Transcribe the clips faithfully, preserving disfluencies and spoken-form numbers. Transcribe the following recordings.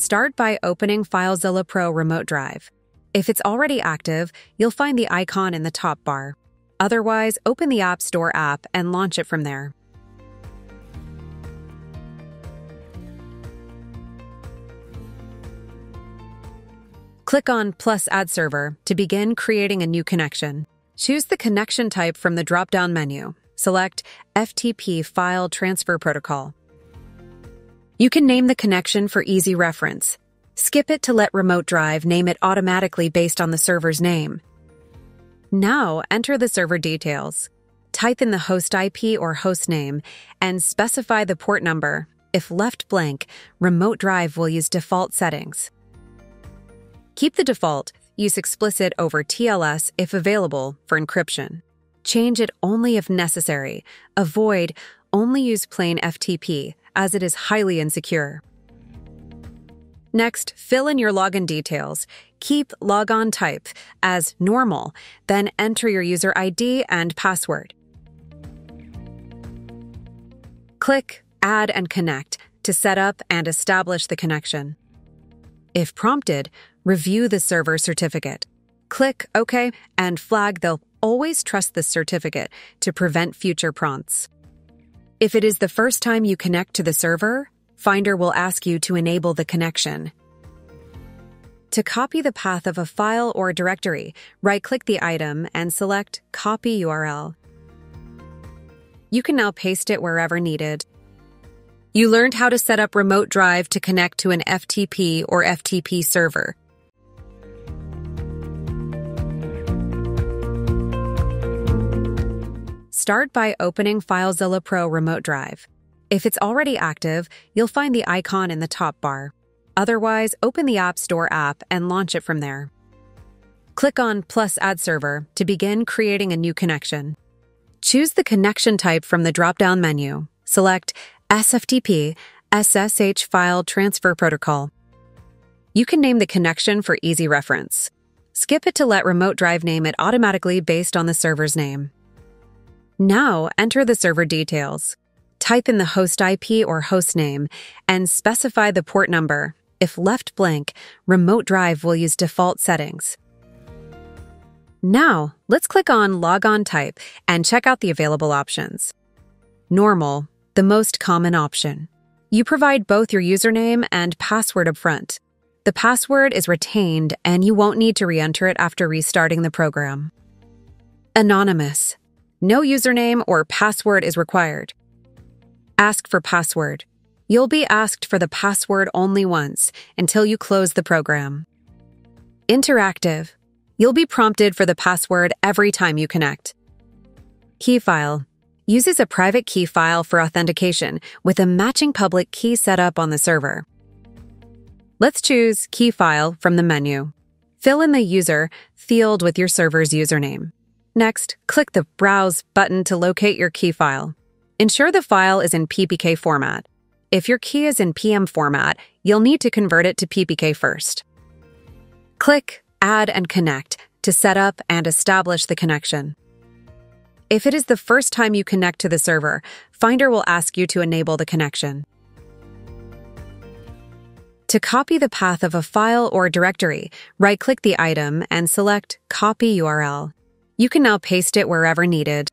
Start by opening FileZilla Pro Remote Drive. If it's already active, you'll find the icon in the top bar. Otherwise, open the App Store app and launch it from there. Click on Plus Add Server to begin creating a new connection. Choose the connection type from the drop-down menu. Select F T P File Transfer Protocol. You can name the connection for easy reference. Skip it to let Remote Drive name it automatically based on the server's name. Now, enter the server details. Type in the host I P or host name and specify the port number. If left blank, Remote Drive will use default settings. Keep the default, use explicit over T L S if available for encryption. Change it only if necessary. Avoid only use plain F T P, as it is highly insecure. Next, fill in your login details. Keep logon type as normal, then enter your user I D and password. Click Add and Connect to set up and establish the connection. If prompted, review the server certificate. Click OK and flag they'll always trust this certificate to prevent future prompts. If it is the first time you connect to the server, Finder will ask you to enable the connection. To copy the path of a file or directory, right-click the item and select Copy U R L. You can now paste it wherever needed. You learned how to set up Remote Drive to connect to an F T P or F T P server. Start by opening FileZilla Pro Remote Drive. If it's already active, you'll find the icon in the top bar. Otherwise, open the App Store app and launch it from there. Click on Plus Add Server to begin creating a new connection. Choose the connection type from the drop-down menu. Select S F T P S S H File Transfer Protocol. You can name the connection for easy reference. Skip it to let Remote Drive name it automatically based on the server's name. Now, enter the server details. Type in the host I P or host name and specify the port number. If left blank, Remote Drive will use default settings. Now, let's click on Logon Type and check out the available options. Normal, the most common option. You provide both your username and password up front. The password is retained and you won't need to re-enter it after restarting the program. Anonymous. No username or password is required. Ask for password. You'll be asked for the password only once until you close the program. Interactive. You'll be prompted for the password every time you connect. Key file. Uses a private key file for authentication with a matching public key set up on the server. Let's choose Key File from the menu. Fill in the user field with your server's username. Next, click the Browse button to locate your key file. Ensure the file is in P P K format. If your key is in P M format, you'll need to convert it to P P K first. Click Add and Connect to set up and establish the connection. If it is the first time you connect to the server, Finder will ask you to enable the connection. To copy the path of a file or directory, right-click the item and select Copy U R L. You can now paste it wherever needed.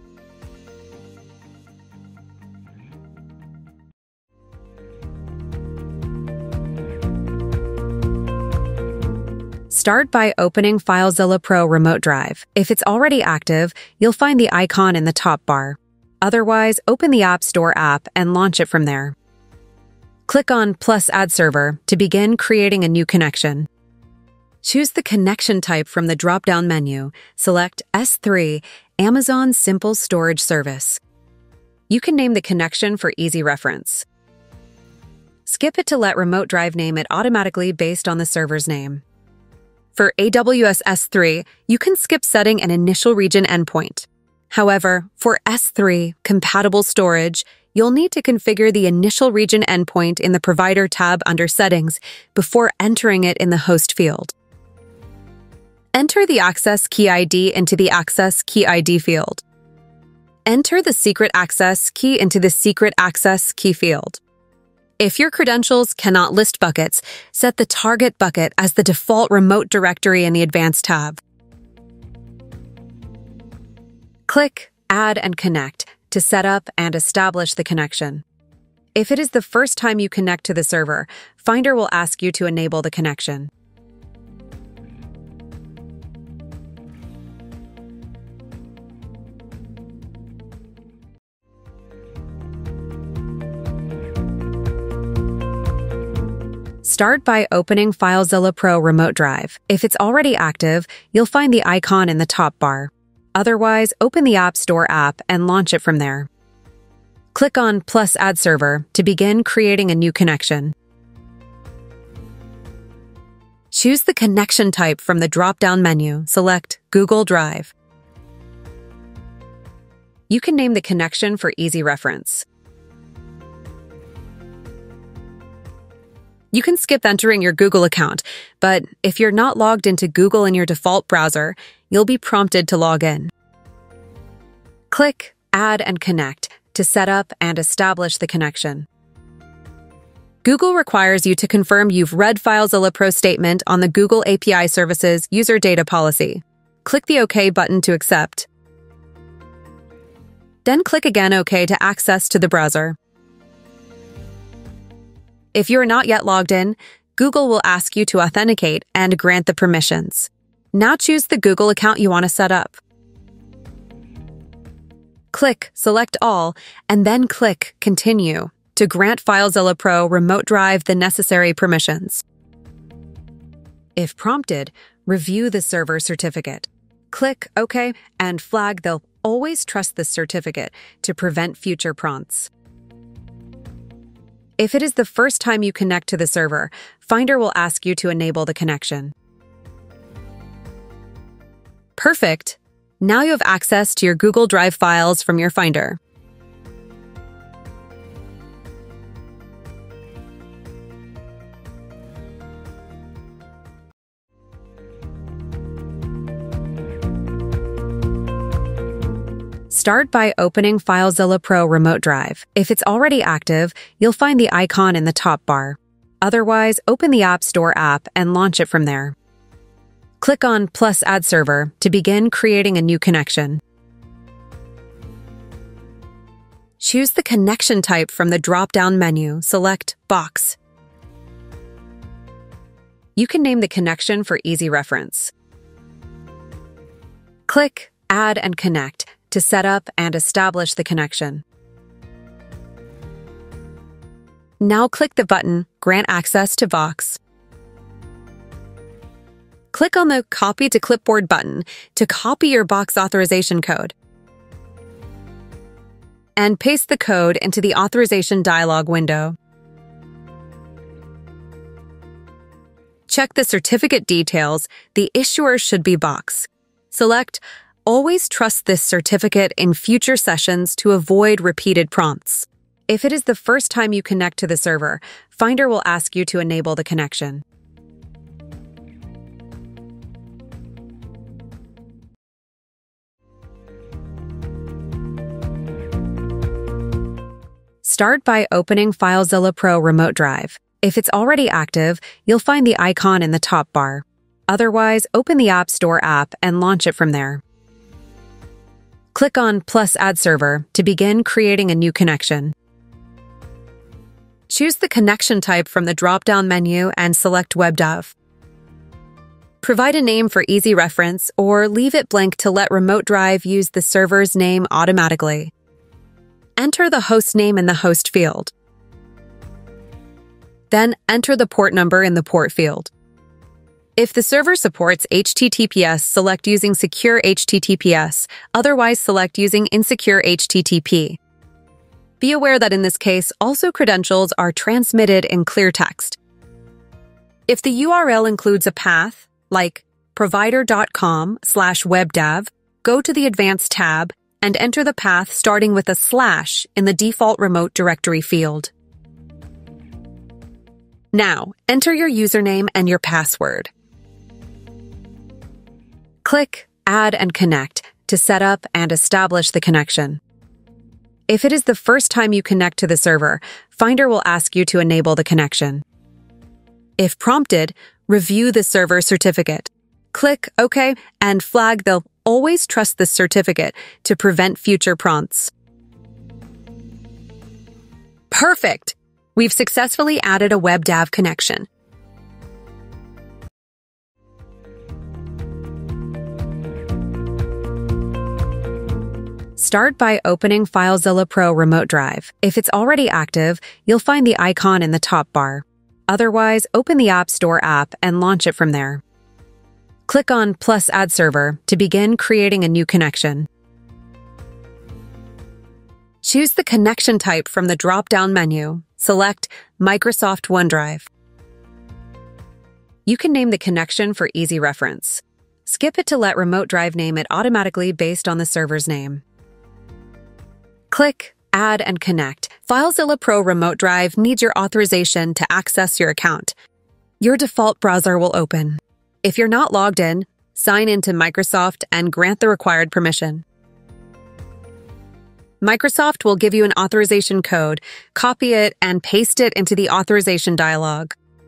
Start by opening FileZilla Pro Remote Drive. If it's already active, you'll find the icon in the top bar. Otherwise, open the App Store app and launch it from there. Click on Plus Add Server to begin creating a new connection. Choose the connection type from the drop-down menu. Select S three, Amazon Simple Storage Service. You can name the connection for easy reference. Skip it to let Remote Drive name it automatically based on the server's name. For A W S S three, you can skip setting an initial region endpoint. However, for S three compatible storage, you'll need to configure the initial region endpoint in the Provider tab under Settings before entering it in the host field. Enter the Access Key I D into the Access Key I D field. Enter the Secret Access Key into the Secret Access Key field. If your credentials cannot list buckets, set the target bucket as the default remote directory in the Advanced tab. Click Add and Connect to set up and establish the connection. If it is the first time you connect to the server, Finder will ask you to enable the connection. Start by opening FileZilla Pro Remote Drive. If it's already active, you'll find the icon in the top bar. Otherwise, open the App Store app and launch it from there. Click on Plus Add Server to begin creating a new connection. Choose the connection type from the drop-down menu. Select Google Drive. You can name the connection for easy reference. You can skip entering your Google account, but if you're not logged into Google in your default browser, you'll be prompted to log in. Click Add and Connect to set up and establish the connection. Google requires you to confirm you've read FileZilla Pro statement on the Google A P I Services User Data Policy. Click the OK button to accept. Then click again OK to access to the browser. If you are not yet logged in, Google will ask you to authenticate and grant the permissions. Now choose the Google account you want to set up. Click Select All, and then click Continue to grant FileZilla Pro Remote Drive the necessary permissions. If prompted, review the server certificate. Click OK and flag they'll always trust this certificate to prevent future prompts. If it is the first time you connect to the server, Finder will ask you to enable the connection. Perfect! Now you have access to your Google Drive files from your Finder. Start by opening FileZilla Pro Remote Drive. If it's already active, you'll find the icon in the top bar. Otherwise, open the App Store app and launch it from there. Click on Plus Add Server to begin creating a new connection. Choose the connection type from the drop-down menu. Select Box. You can name the connection for easy reference. Click Add and Connect to set up and establish the connection. Now click the button Grant Access to Box. Click on the Copy to Clipboard button to copy your Box authorization code. And paste the code into the authorization dialog window. Check the certificate details. The issuer should be Box. Select Always trust this certificate in future sessions to avoid repeated prompts. If it is the first time you connect to the server, Finder will ask you to enable the connection. Start by opening FileZilla Pro Remote Drive. If it's already active, you'll find the icon in the top bar. Otherwise, open the App Store app and launch it from there. Click on Plus Add Server to begin creating a new connection. Choose the connection type from the drop-down menu and select WebDAV. Provide a name for easy reference or leave it blank to let Remote Drive use the server's name automatically. Enter the host name in the host field. Then enter the port number in the port field. If the server supports H T T P S, select using Secure H T T P S, otherwise select using Insecure H T T P. Be aware that in this case, also credentials are transmitted in clear text. If the U R L includes a path, like provider.com slash webdav, go to the Advanced tab and enter the path starting with a slash in the default remote directory field. Now, enter your username and your password. Click Add and Connect to set up and establish the connection. If it is the first time you connect to the server, Finder will ask you to enable the connection. If prompted, review the server certificate. Click OK and flag they'll always trust this certificate to prevent future prompts. Perfect! We've successfully added a WebDAV connection. Start by opening FileZilla Pro Remote Drive. If it's already active, you'll find the icon in the top bar. Otherwise, open the App Store app and launch it from there. Click on Plus Add Server to begin creating a new connection. Choose the connection type from the drop-down menu. Select Microsoft OneDrive. You can name the connection for easy reference. Skip it to let Remote Drive name it automatically based on the server's name. Click Add and Connect. FileZilla Pro Remote Drive needs your authorization to access your account. Your default browser will open. If you're not logged in, sign in to Microsoft and grant the required permission. Microsoft will give you an authorization code, copy it, and paste it into the authorization dialog.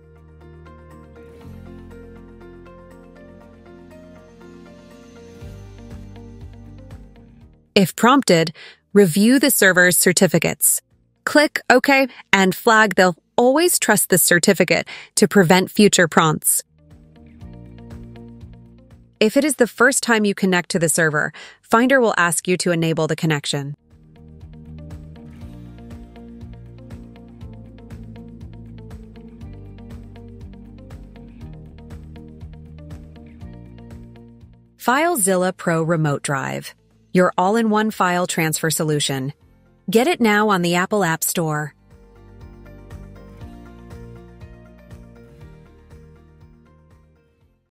If prompted, review the server's certificates. Click OK and flag they'll always trust this certificate to prevent future prompts. If it is the first time you connect to the server, Finder will ask you to enable the connection. FileZilla Pro Remote Drive, your all-in-one file transfer solution. Get it now on the Apple App Store.